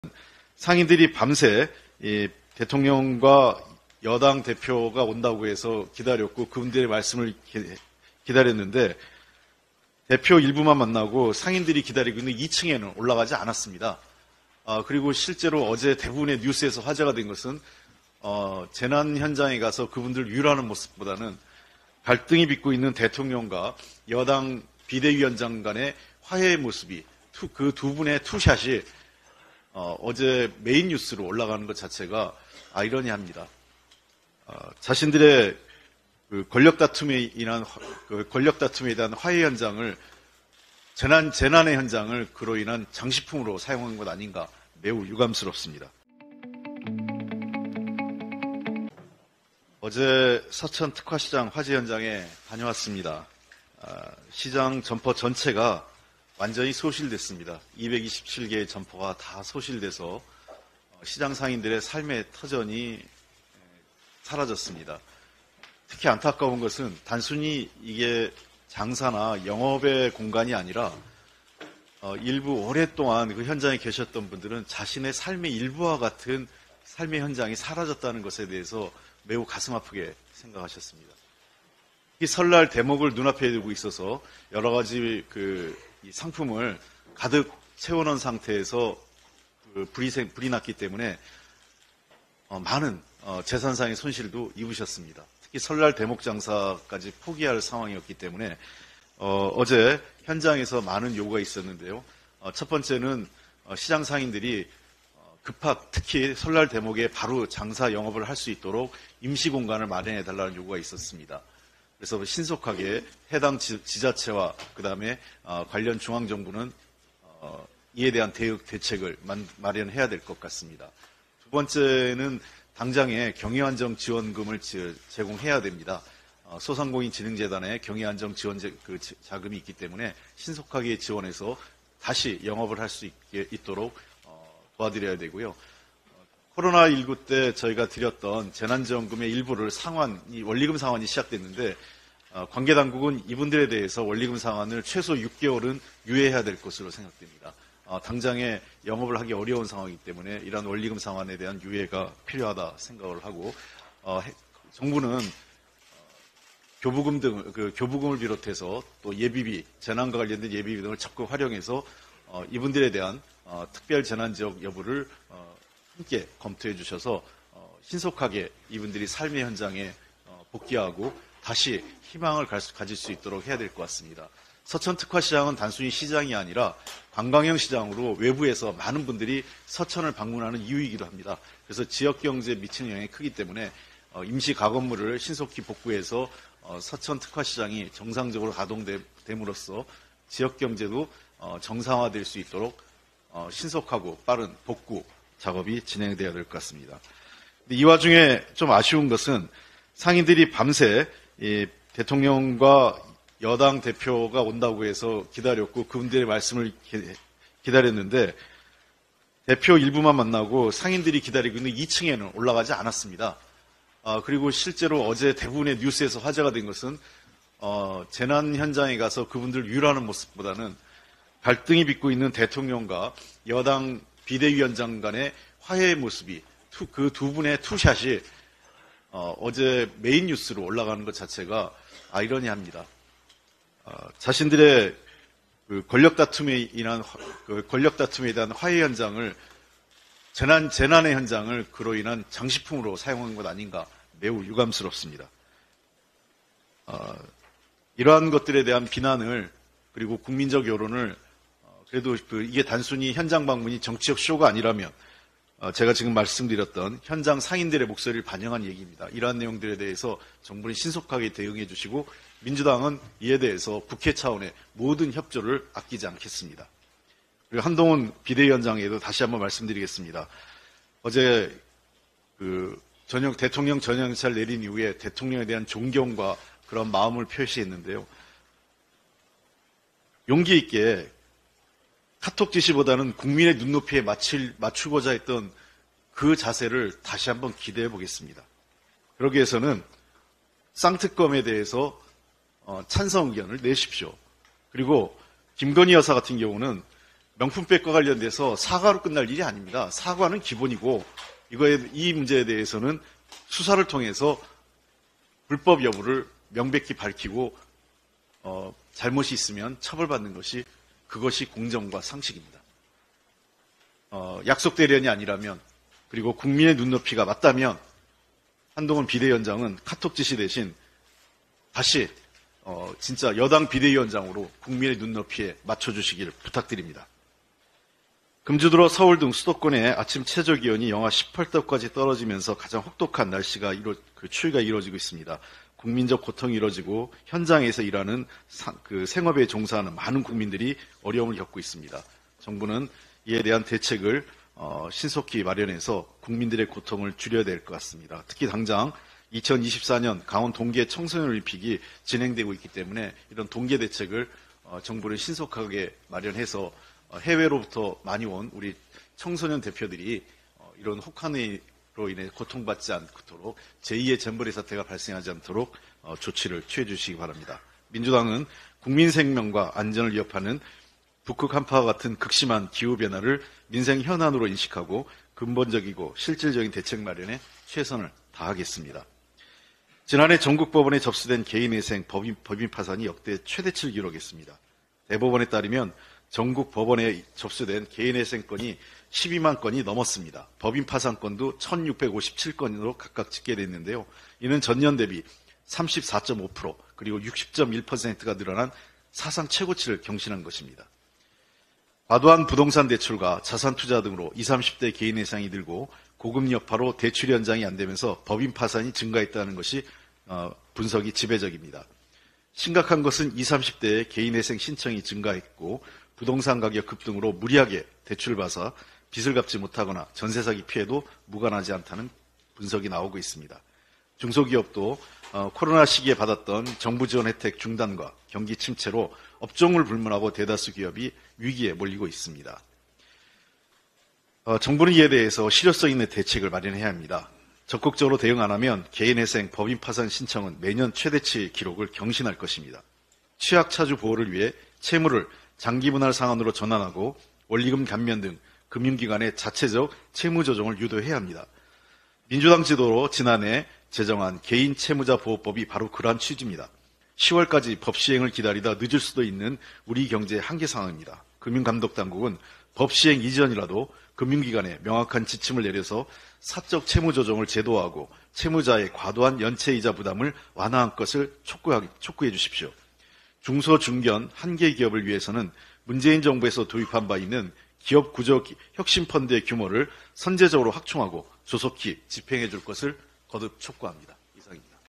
상인들이 밤새 대통령과 여당 대표가 온다고 해서 기다렸고 그분들의 말씀을 기다렸는데 대표 일부만 만나고 상인들이 기다리고 있는 2층에는 올라가지 않았습니다. 그리고 실제로 어제 대부분의 뉴스에서 화제가 된 것은 재난 현장에 가서 그분들 위로하는 모습보다는 갈등이 빚고 있는 대통령과 여당 비대위원장 간의 화해의 모습이 그 두 분의 투샷이 어제 메인 뉴스로 올라가는 것 자체가 아이러니합니다. 자신들의 권력 다툼에 대한 화해 현장을 재난의 현장을 그로 인한 장식품으로 사용한 것 아닌가 매우 유감스럽습니다. 어제 서천 특화시장 화재 현장에 다녀왔습니다. 시장 점포 전체가 완전히 소실됐습니다. 227개의 점포가 다 소실돼서 시장 상인들의 삶의 터전이 사라졌습니다. 특히 안타까운 것은 단순히 이게 장사나 영업의 공간이 아니라 일부 오랫동안 그 현장에 계셨던 분들은 자신의 삶의 일부와 같은 삶의 현장이 사라졌다는 것에 대해서 매우 가슴 아프게 생각하셨습니다. 이 설날 대목을 눈앞에 두고 있어서 여러 가지 이 상품을 가득 채워놓은 상태에서 불이 났기 때문에 많은 재산상의 손실도 입으셨습니다. 특히 설날 대목 장사까지 포기할 상황이었기 때문에 어제 현장에서 많은 요구가 있었는데요. 첫 번째는 시장 상인들이 특히 설날 대목에 바로 장사 영업을 할 수 있도록 임시 공간을 마련해 달라는 요구가 있었습니다. 그래서 신속하게 해당 지자체와 그다음에 관련 중앙정부는 이에 대한 대책을 마련해야 될 것 같습니다. 두 번째는 당장에 경위안정 지원금을 제공해야 됩니다. 소상공인진흥재단에 경위안정 지원 자금이 있기 때문에 신속하게 지원해서 다시 영업을 할 수 있도록 도와드려야 되고요. 코로나19 때 저희가 드렸던 재난지원금의 일부를 원리금 상환이 시작됐는데 관계당국은 이분들에 대해서 원리금 상환을 최소 6개월은 유예해야 될 것으로 생각됩니다. 당장에 영업을 하기 어려운 상황이기 때문에 이러한 원리금 상환에 대한 유예가 필요하다 생각을 하고 정부는 교부금을 비롯해서 또 예비비, 재난과 관련된 예비비 등을 적극 활용해서 이분들에 대한 특별 재난지역 여부를 함께 검토해 주셔서 신속하게 이분들이 삶의 현장에 복귀하고 다시 희망을 가질 수 있도록 해야 될 것 같습니다. 서천 특화시장은 단순히 시장이 아니라 관광형 시장으로 외부에서 많은 분들이 서천을 방문하는 이유이기도 합니다. 그래서 지역경제에 미치는 영향이 크기 때문에 임시 가건물을 신속히 복구해서 서천 특화시장이 정상적으로 가동됨으로써 지역경제도 정상화될 수 있도록 신속하고 빠른 복구 작업이 진행되어야 될 것 같습니다. 이 와중에 좀 아쉬운 것은 상인들이 밤새 대통령과 여당 대표가 온다고 해서 기다렸고 그분들의 말씀을 기다렸는데 대표 일부만 만나고 상인들이 기다리고 있는 2층에는 올라가지 않았습니다. 그리고 실제로 어제 대부분의 뉴스에서 화제가 된 것은 재난 현장에 가서 그분들 위로하는 모습보다는 갈등이 빚고 있는 대통령과 여당 비대위원장 간의 화해의 모습이 그 두 분의 투샷이 어제 메인 뉴스로 올라가는 것 자체가 아이러니합니다. 자신들의 권력 다툼에 대한 화해 현장을 재난의 현장을 그로 인한 장식품으로 사용한 것 아닌가 매우 유감스럽습니다. 이러한 것들에 대한 비난을 그리고 국민적 여론을 그래도 이게 단순히 현장 방문이 정치적 쇼가 아니라면 제가 지금 말씀드렸던 현장 상인들의 목소리를 반영한 얘기입니다. 이러한 내용들에 대해서 정부는 신속하게 대응해 주시고 민주당은 이에 대해서 국회 차원의 모든 협조를 아끼지 않겠습니다. 그리고 한동훈 비대위원장에도 다시 한번 말씀드리겠습니다. 어제 대통령 전형차를 내린 이후에 대통령에 대한 존경과 그런 마음을 표시했는데요. 용기 있게 카톡 지시보다는 국민의 눈높이에 맞추고자 했던 그 자세를 다시 한번 기대해 보겠습니다. 그러기 위해서는 쌍특검에 대해서 찬성 의견을 내십시오. 그리고 김건희 여사 같은 경우는 명품백과 관련돼서 사과로 끝날 일이 아닙니다. 사과는 기본이고 이 문제에 대해서는 수사를 통해서 불법 여부를 명백히 밝히고 잘못이 있으면 처벌받는 것이 그것이 공정과 상식입니다. 약속 대련이 아니라면 그리고 국민의 눈높이가 맞다면 한동훈 비대위원장은 카톡 지시 대신 다시 진짜 여당 비대위원장으로 국민의 눈높이에 맞춰주시길 부탁드립니다. 금주 들어 서울 등 수도권의 아침 최저기온이 영하 18도까지 떨어지면서 가장 혹독한 날씨가 추위가 이루어지고 있습니다. 국민적 고통이 이루어지고 현장에서 일하는 생업에 종사하는 많은 국민들이 어려움을 겪고 있습니다. 정부는 이에 대한 대책을 신속히 마련해서 국민들의 고통을 줄여야 될 것 같습니다. 특히 당장 2024년 강원 동계 청소년올림픽이 진행되고 있기 때문에 이런 동계 대책을 정부는 신속하게 마련해서 해외로부터 많이 온 우리 청소년 대표들이 이런 혹한으로 인해 고통받지 않도록 제2의 잼버리 사태가 발생하지 않도록 조치를 취해 주시기 바랍니다. 민주당은 국민 생명과 안전을 위협하는 북극 한파와 같은 극심한 기후변화를 민생 현안으로 인식하고 근본적이고 실질적인 대책 마련에 최선을 다하겠습니다. 지난해 전국 법원에 접수된 개인회생 법인 파산이 역대 최대치를 기록했습니다. 대법원에 따르면 전국 법원에 접수된 개인회생 건이 12만 건이 넘었습니다. 법인 파산 건도 1657건으로 각각 집계됐는데요. 이는 전년 대비 34.5% 그리고 60.1%가 늘어난 사상 최고치를 경신한 것입니다. 과도한 부동산 대출과 자산 투자 등으로 20, 30대 개인 회생이 늘고 고금 여파로 대출 연장이 안 되면서 법인 파산이 증가했다는 것이 분석이 지배적입니다. 심각한 것은 20, 30대의 개인 회생 신청이 증가했고 부동산 가격 급등으로 무리하게 대출을 받아 빚을 갚지 못하거나 전세 사기 피해도 무관하지 않다는 분석이 나오고 있습니다. 중소기업도 코로나 시기에 받았던 정부 지원 혜택 중단과 경기 침체로 업종을 불문하고 대다수 기업이 위기에 몰리고 있습니다. 정부는 이에 대해서 실효성 있는 대책을 마련해야 합니다. 적극적으로 대응 안 하면 개인회생, 법인 파산 신청은 매년 최대치 기록을 경신할 것입니다. 취약차주 보호를 위해 채무를 장기 분할 상환으로 전환하고 원리금 감면 등 금융기관의 자체적 채무 조정을 유도해야 합니다. 민주당 지도로 지난해 제정한 개인 채무자 보호법이 바로 그러한 취지입니다. 10월까지 법 시행을 기다리다 늦을 수도 있는 우리 경제의 한계 상황입니다. 금융감독당국은 법 시행 이전이라도 금융기관에 명확한 지침을 내려서 사적 채무 조정을 제도화하고 채무자의 과도한 연체이자 부담을 완화한 것을 촉구해 주십시오. 중소, 중견, 한계 기업을 위해서는 문재인 정부에서 도입한 바 있는 기업 구조 혁신 펀드의 규모를 선제적으로 확충하고 조속히 집행해 줄 것을 거듭 촉구합니다.